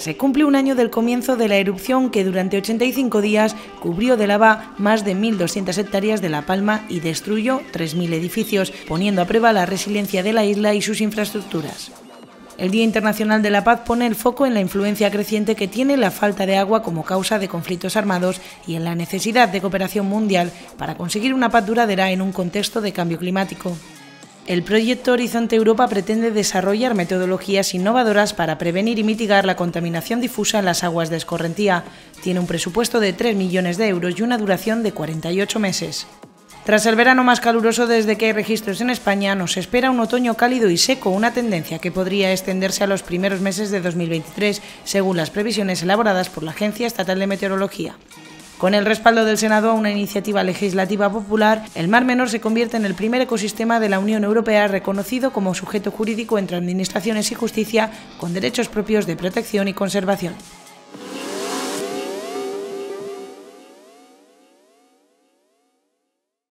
Se cumple un año del comienzo de la erupción que durante 85 días cubrió de lava más de 1.200 hectáreas de La Palma y destruyó 3.000 edificios, poniendo a prueba la resiliencia de la isla y sus infraestructuras. El Día Internacional de la Paz pone el foco en la influencia creciente que tiene la falta de agua como causa de conflictos armados y en la necesidad de cooperación mundial para conseguir una paz duradera en un contexto de cambio climático. El proyecto Horizonte Europa pretende desarrollar metodologías innovadoras para prevenir y mitigar la contaminación difusa en las aguas de escorrentía. Tiene un presupuesto de 3 millones de euros y una duración de 48 meses. Tras el verano más caluroso desde que hay registros en España, nos espera un otoño cálido y seco, una tendencia que podría extenderse a los primeros meses de 2023, según las previsiones elaboradas por la Agencia Estatal de Meteorología. Con el respaldo del Senado a una iniciativa legislativa popular, el Mar Menor se convierte en el primer ecosistema de la Unión Europea reconocido como sujeto jurídico entre administraciones y justicia, con derechos propios de protección y conservación.